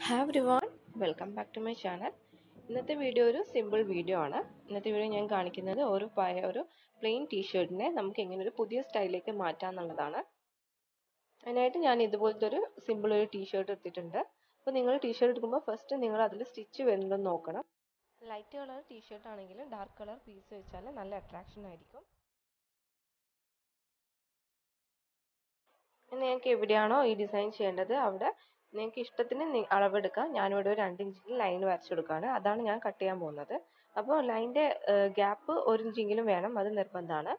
Hi everyone, welcome back to my channel. ഇന്നത്തെ video ഒരു simple video ആണ്. ഇന്നത്തെ വീഡിയോ ഞാൻ കാണിക്കുന്നത് ഒരു പ്ലെയിൻ ടീ-ഷർട്ടിനെ നമുക്ക് എങ്ങനെ ഒരു പുതിയ സ്റ്റൈലിലേക്ക് മാറ്റാം എന്നുള്ളതാണ്. അതിനായിട്ട് ഞാൻ ഇതുപോലത്തെ ഒരു സിമ്പിൾ ഒരു ടീ-ഷർട്ട് എടുത്തിട്ടുണ്ട്. അപ്പോൾ നിങ്ങൾ ടീ-ഷർട്ട് എടുക്കുമ്പോൾ ഫസ്റ്റ് നിങ്ങൾ അതിൽ സ്റ്റിച്ച് വരുന്നുണ്ടോ എന്ന് നോക്കണം. ലൈറ്റ് കളർ ടീ-ഷർട്ട് ആണെങ്കിൽ ഡാർക്ക് കളർ പീസ് വെച്ചാൽ നല്ല അട്രാക്ഷൻ ആയിരിക്കും. നിങ്ങൾക്ക് എവിടെയാണോ ഈ ഡിസൈൻ ചെയ്യേണ്ടത് അവിടെ നിങ്ങൾക്ക് ഇഷ്ടത്തിന് അളവെടുക്കാം. ഞാനിവിടെ ഒരു 2 ഇഞ്ചിൽ ലൈൻ വരച്ചെടുക്കുകയാണ്. അതാണ് ഞാൻ കട്ട് ചെയ്യാൻ പോകുന്നത്. അപ്പോൾ ലൈനിൻ്റെ ഗ്യാപ്പ് 1 ഇഞ്ചെങ്കിലും വേണം, അത് നിർബന്ധമാണ്.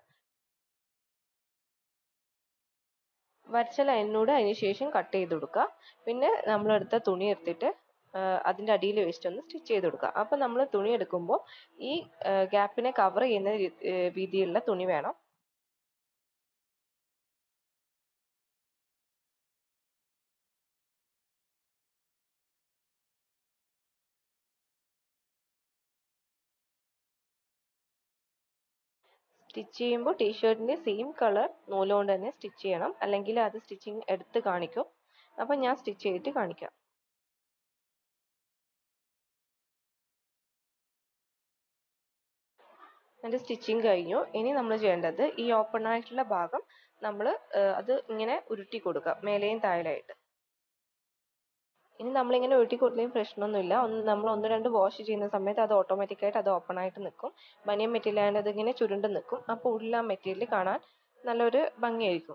വരച്ച ലൈനിലൂടെ അതിന് ശേഷം കട്ട് ചെയ്ത് കൊടുക്കുക. പിന്നെ നമ്മളെടുത്ത തുണി എടുത്തിട്ട് അതിൻ്റെ അടിയിൽ വെച്ചിട്ട് ഒന്ന് സ്റ്റിച്ച് ചെയ്ത് കൊടുക്കുക. അപ്പോൾ നമ്മൾ തുണി എടുക്കുമ്പോൾ ഈ ഗ്യാപ്പിനെ കവർ ചെയ്യുന്ന രീതിയിലുള്ള തുണി വേണം. സ്റ്റിച്ച് ചെയ്യുമ്പോൾ ടീ-ഷർട്ടിൻ്റെ സെയിം കളർ നൂലുകൊണ്ട് തന്നെ സ്റ്റിച്ച് ചെയ്യണം, അല്ലെങ്കിൽ അത് സ്റ്റിച്ചിങ് എടുത്ത് കാണിക്കും. അപ്പം ഞാൻ സ്റ്റിച്ച് ചെയ്തിട്ട് കാണിക്കാം. എൻ്റെ സ്റ്റിച്ചിങ് കഴിഞ്ഞു. ഇനി നമ്മൾ ചെയ്യേണ്ടത് ഈ ഓപ്പൺ ആയിട്ടുള്ള ഭാഗം നമ്മൾ അത് ഇങ്ങനെ ഉരുട്ടി കൊടുക്കുക, മേലെയും താഴെയായിട്ട്. ഇനി നമ്മളിങ്ങനെ ഉരുട്ടി കൊടുത്തതിന് പ്രശ്നമൊന്നുമില്ല. നമ്മൾ 1-2 വാഷ് ചെയ്യുന്ന സമയത്ത് അത് ഓട്ടോമാറ്റിക്കായിട്ട് അത് ഓപ്പൺ ആയിട്ട് നിൽക്കും. ബനിയൻ മെറ്റീരിയൽ ആയതുകൊണ്ട് അതിങ്ങനെ ചുരുണ്ട് നിൽക്കും. അപ്പോൾ ഉള്ളിൽ ആ മെറ്റീരിയൽ കാണാൻ നല്ലൊരു ഭംഗിയായിരിക്കും.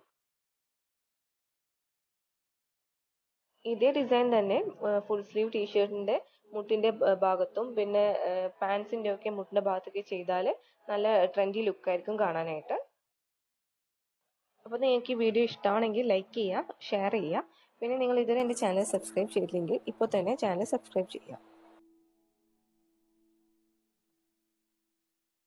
ഇതേ ഡിസൈൻ തന്നെ ഫുൾ സ്ലീവ് ടീ-ഷർട്ടിൻ്റെ മുട്ടിൻ്റെ ഭാഗത്തും പിന്നെ പാൻസിൻ്റെ ഒക്കെ മുട്ടിൻ്റെ ഭാഗത്തൊക്കെ ചെയ്താൽ നല്ല ട്രെൻഡി ലുക്കായിരിക്കും കാണാനായിട്ട്. അപ്പോൾ നിങ്ങൾക്ക് ഈ വീഡിയോ ഇഷ്ടമാണെങ്കിൽ ലൈക്ക് ചെയ്യുക, ഷെയർ ചെയ്യുക. പിന്നെ നിങ്ങൾ ഇതുവരെ എൻ്റെ ചാനൽ സബ്സ്ക്രൈബ് ചെയ്തില്ലെങ്കിൽ ഇപ്പോൾ തന്നെ ചാനൽ സബ്സ്ക്രൈബ് ചെയ്യുക.